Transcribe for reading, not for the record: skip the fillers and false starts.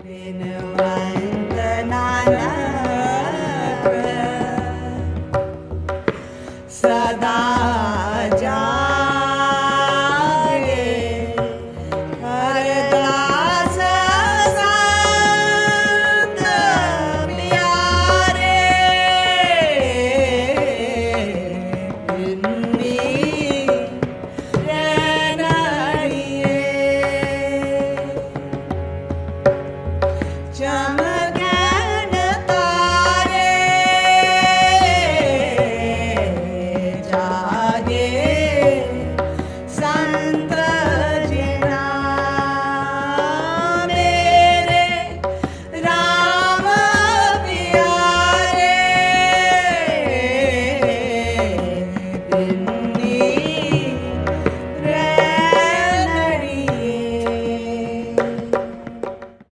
बिनवंत नानक सदा जागे हरदास संत प्यारे बिन्नी रहना Jam